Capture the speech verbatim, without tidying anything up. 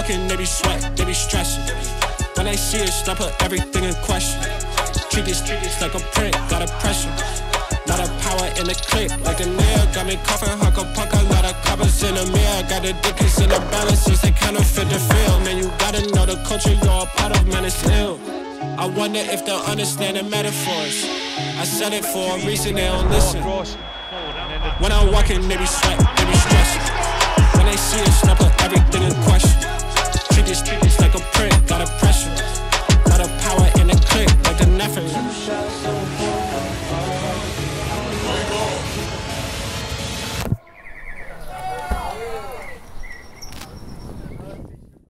walking, they be sweat, they be stressing. When they see us, I put everything in question. Treat these streets like a print, got a pressure. Lot of power in the clip, like a nail. Got me coughing, huck a puck, a lot of coppers in the mirror. Got the dickies in the balances, they counterfeit the feel. Man, you gotta know the culture you're a part of, man, it's ill. I wonder if they'll understand the metaphors. I said it for a reason, they don't listen. When I walk in, they be sweat, they be stressing. When they see us, I put everything in question.